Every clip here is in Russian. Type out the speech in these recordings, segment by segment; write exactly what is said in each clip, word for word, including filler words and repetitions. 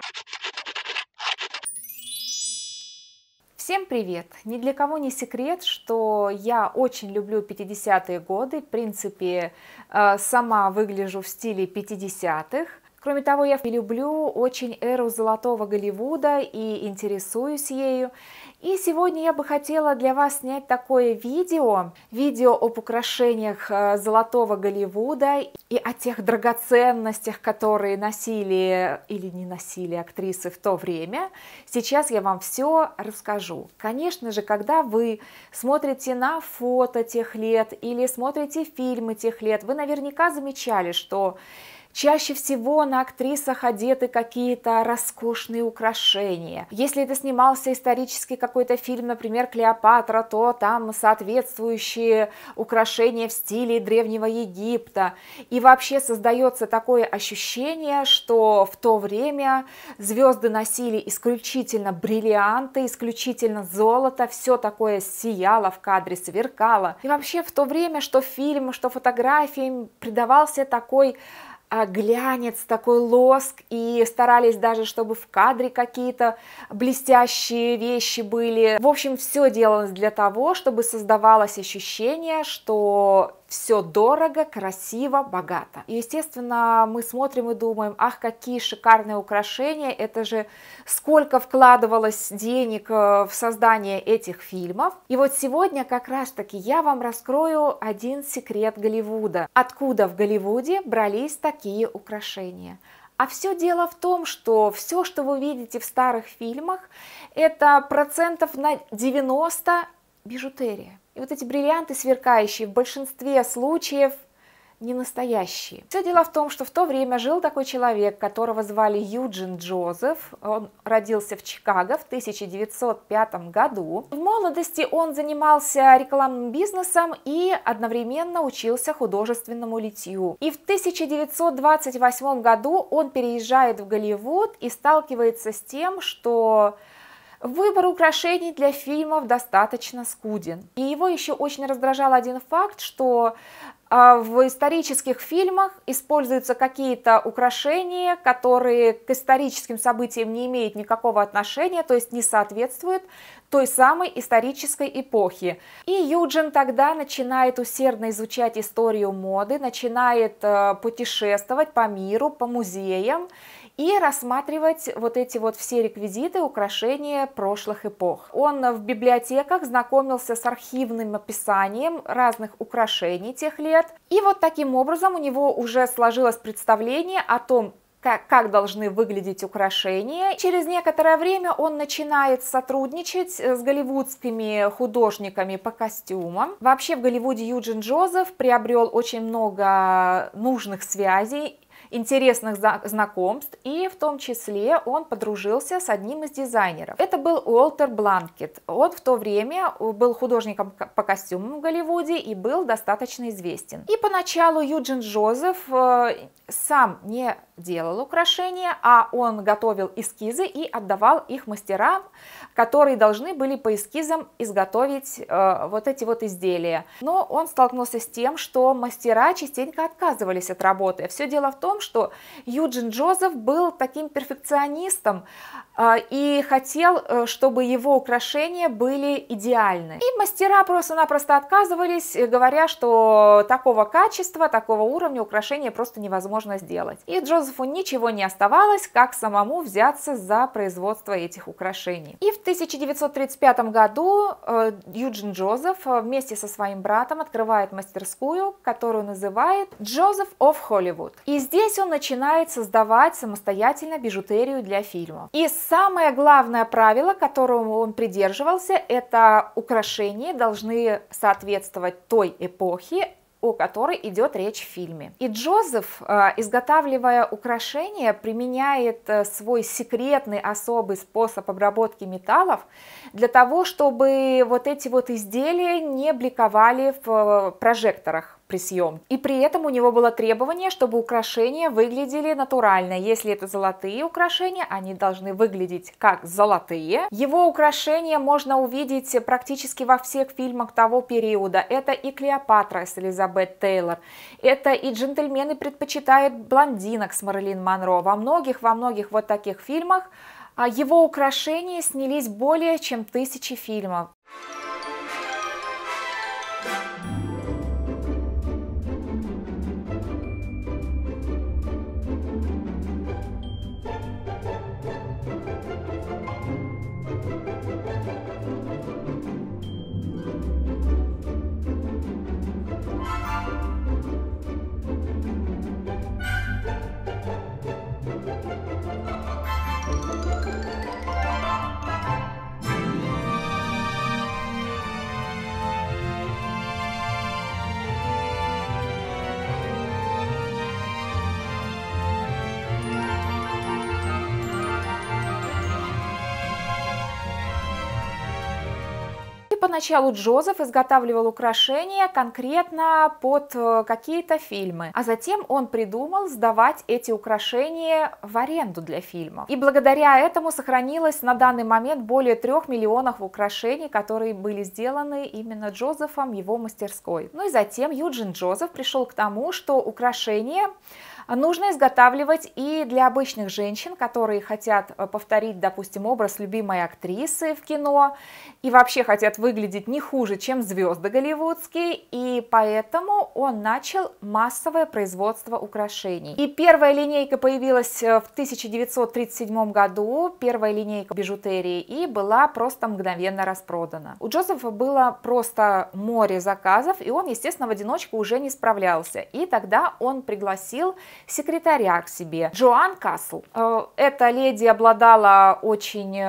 Всем привет! Ни для кого не секрет, что я очень люблю пятидесятые годы. В принципе, э, сама выгляжу в стиле пятидесятых. Кроме того, я люблю очень эру золотого Голливуда и интересуюсь ею. И сегодня я бы хотела для вас снять такое видео, видео об украшениях э, золотого Голливуда и о тех драгоценностях, которые носили или не носили актрисы в то время. Сейчас я вам все расскажу. Конечно же, когда вы смотрите на фото тех лет или смотрите фильмы тех лет, вы наверняка замечали, что чаще всего на актрисах одеты какие-то роскошные украшения. Если это снимался исторический какой-то фильм, например, «Клеопатра», то там соответствующие украшения в стиле Древнего Египта. И вообще создается такое ощущение, что в то время звезды носили исключительно бриллианты, исключительно золото, все такое сияло в кадре, сверкало. И вообще в то время, что фильм, что фотографии, придавался такой глянец, такой лоск, и старались даже, чтобы в кадре какие-то блестящие вещи были. В общем, все делалось для того, чтобы создавалось ощущение, что все дорого, красиво, богато. И, естественно, мы смотрим и думаем: ах, какие шикарные украшения, это же сколько вкладывалось денег в создание этих фильмов. И вот сегодня как раз-таки я вам раскрою один секрет Голливуда. Откуда в Голливуде брались такие украшения? А все дело в том, что все, что вы видите в старых фильмах, это процентов на девяносто бижутерия. И вот эти бриллианты сверкающие в большинстве случаев не настоящие. Все дело в том, что в то время жил такой человек, которого звали Юджин Джозеф. Он родился в Чикаго в тысяча девятьсот пятом году. В молодости он занимался рекламным бизнесом и одновременно учился художественному литью. И в тысяча девятьсот двадцать восьмом году он переезжает в Голливуд и сталкивается с тем, что выбор украшений для фильмов достаточно скуден. И его еще очень раздражал один факт, что в исторических фильмах используются какие-то украшения, которые к историческим событиям не имеют никакого отношения, то есть не соответствуют той самой исторической эпохе. И Юджин тогда начинает усердно изучать историю моды, начинает путешествовать по миру, по музеям и рассматривать вот эти вот все реквизиты, украшения прошлых эпох. Он в библиотеках знакомился с архивным описанием разных украшений тех лет. И вот таким образом у него уже сложилось представление о том, Как, как должны выглядеть украшения. Через некоторое время он начинает сотрудничать с голливудскими художниками по костюмам. Вообще в Голливуде Юджин Джозеф приобрел очень много нужных связей, интересных знакомств, и в том числе он подружился с одним из дизайнеров. Это был Уолтер Бланкет. Он в то время был художником по костюмам в Голливуде и был достаточно известен. И поначалу Юджин Джозеф сам не делал украшения, а он готовил эскизы и отдавал их мастерам, которые должны были по эскизам изготовить э, вот эти вот изделия. Но он столкнулся с тем, что мастера частенько отказывались от работы. Все дело в том, что Юджин Джозеф был таким перфекционистом э, и хотел, э, чтобы его украшения были идеальны. И мастера просто-напросто отказывались, говоря, что такого качества, такого уровня украшения просто невозможно сделать. И Джозефу ничего не оставалось, как самому взяться за производство этих украшений. И в тысяча девятьсот тридцать пятом году э, Юджин Джозеф вместе со своим братом открывает мастерскую, которую называет Joseph of Hollywood. И здесь он начинает создавать самостоятельно бижутерию для фильмов. И самое главное правило, которому он придерживался, это украшения должны соответствовать той эпохе, о которой идет речь в фильме. И Джозеф, изготавливая украшения, применяет свой секретный особый способ обработки металлов для того, чтобы вот эти вот изделия не бликовали в прожекторах. при съемке. И при этом у него было требование, чтобы украшения выглядели натурально. Если это золотые украшения, они должны выглядеть как золотые. Его украшения можно увидеть практически во всех фильмах того периода. Это и Клеопатра с Элизабет Тейлор, это и Джентльмены предпочитают блондинок с Мэрилин Монро. Во многих, во многих вот таких фильмах его украшения снялись более чем тысячи фильмов. Поначалу Джозеф изготавливал украшения конкретно под какие-то фильмы, а затем он придумал сдавать эти украшения в аренду для фильмов. И благодаря этому сохранилось на данный момент более трех миллионов украшений, которые были сделаны именно Джозефом в его мастерской. Ну и затем Юджин Джозеф пришел к тому, что украшения нужно изготавливать и для обычных женщин, которые хотят повторить, допустим, образ любимой актрисы в кино и вообще хотят выглядеть не хуже, чем звезды голливудские, и поэтому он начал массовое производство украшений. И первая линейка появилась в тысяча девятьсот тридцать седьмом году, первая линейка бижутерии, и была просто мгновенно распродана. У Джозефа было просто море заказов, и он, естественно, в одиночку уже не справлялся, и тогда он пригласил секретаря к себе, Джоан Касл. Эта леди обладала очень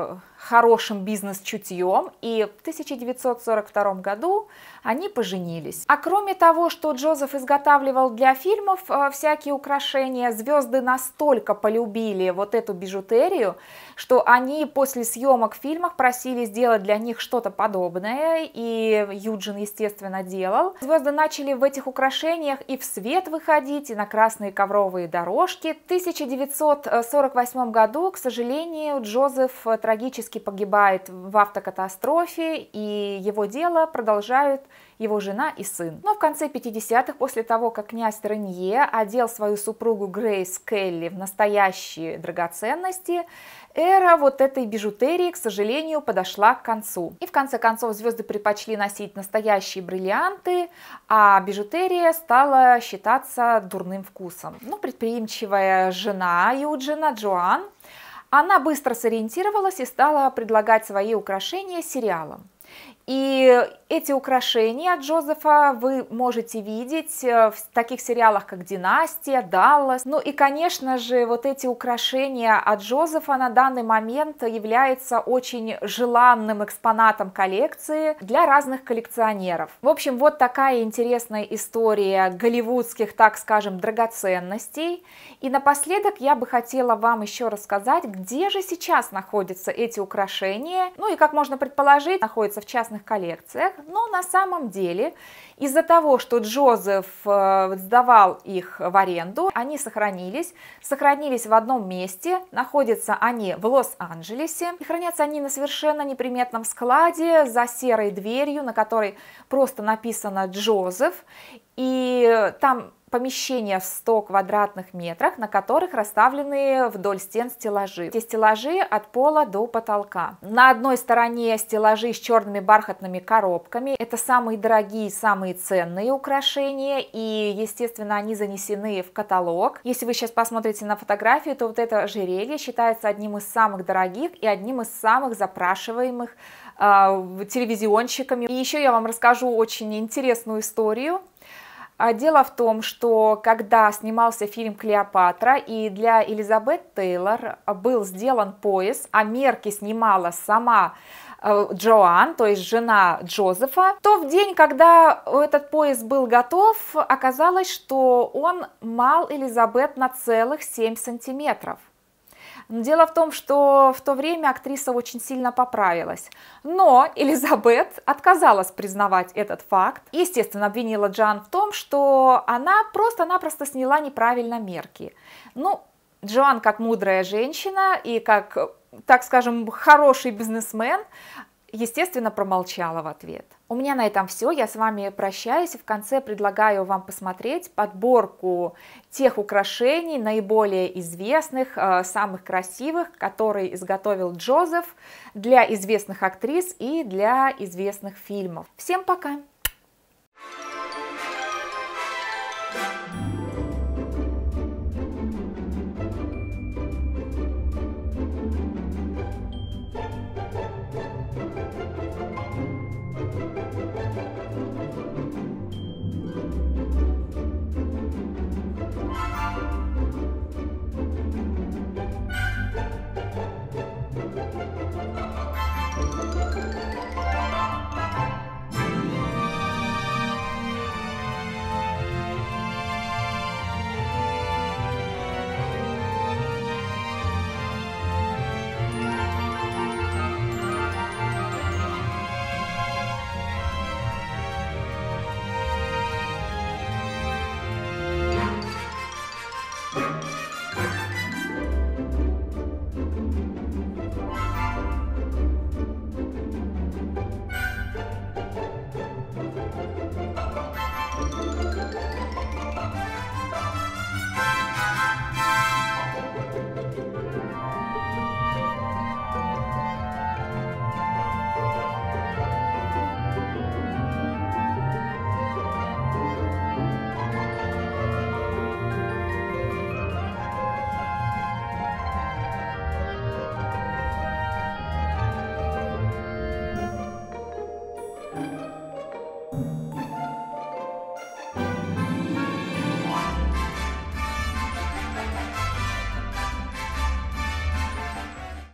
хорошим бизнес-чутьем, и в тысяча девятьсот сорок втором году они поженились. А кроме того, что Джозеф изготавливал для фильмов всякие украшения, звезды настолько полюбили вот эту бижутерию, что они после съемок в фильмах просили сделать для них что-то подобное, и Юджин, естественно, делал. Звезды начали в этих украшениях и в свет выходить, и на красные ковровые дорожки. В тысяча девятьсот сорок восьмом году, к сожалению, Джозеф трагически погибает в автокатастрофе, и его дело продолжают его жена и сын. Но в конце пятидесятых, после того, как князь Ренье одел свою супругу Грейс Келли в настоящие драгоценности, эра вот этой бижутерии, к сожалению, подошла к концу. И в конце концов звезды предпочли носить настоящие бриллианты, а бижутерия стала считаться дурным вкусом. Но предприимчивая жена Юджина, Джоан, она быстро сориентировалась и стала предлагать свои украшения сериалам. И эти украшения от Джозефа вы можете видеть в таких сериалах, как «Династия», «Даллас». Ну и, конечно же, вот эти украшения от Джозефа на данный момент являются очень желанным экспонатом коллекции для разных коллекционеров. В общем, вот такая интересная история голливудских, так скажем, драгоценностей. И напоследок я бы хотела вам еще рассказать, где же сейчас находятся эти украшения. Ну и, как можно предположить, находятся в частных коллекциях. Но на самом деле из-за того, что Джозеф сдавал их в аренду, они сохранились, сохранились в одном месте, находятся они в Лос-Анджелесе, и хранятся они на совершенно неприметном складе за серой дверью, на которой просто написано «Джозеф», и там помещения в ста квадратных метрах, на которых расставлены вдоль стен стеллажи. Эти стеллажи от пола до потолка. На одной стороне стеллажи с черными бархатными коробками. Это самые дорогие, самые ценные украшения, и, естественно, они занесены в каталог. Если вы сейчас посмотрите на фотографию, то вот это ожерелье считается одним из самых дорогих и одним из самых запрашиваемых э, телевизионщиками. И еще я вам расскажу очень интересную историю. Дело в том, что когда снимался фильм «Клеопатра» и для Элизабет Тейлор был сделан пояс, а мерки снимала сама Джоан, то есть жена Джозефа, то в день, когда этот пояс был готов, оказалось, что он мал Элизабет на целых семь сантиметров. Но дело в том, что в то время актриса очень сильно поправилась. Но Элизабет отказалась признавать этот факт. Естественно, обвинила Джоан в том, что она просто-напросто сняла неправильно мерки. Ну, Джоан, как мудрая женщина и как, так скажем, хороший бизнесмен, естественно, промолчала в ответ. У меня на этом все. Я с вами прощаюсь. В конце предлагаю вам посмотреть подборку тех украшений, наиболее известных, самых красивых, которые изготовил Джозеф для известных актрис и для известных фильмов. Всем пока!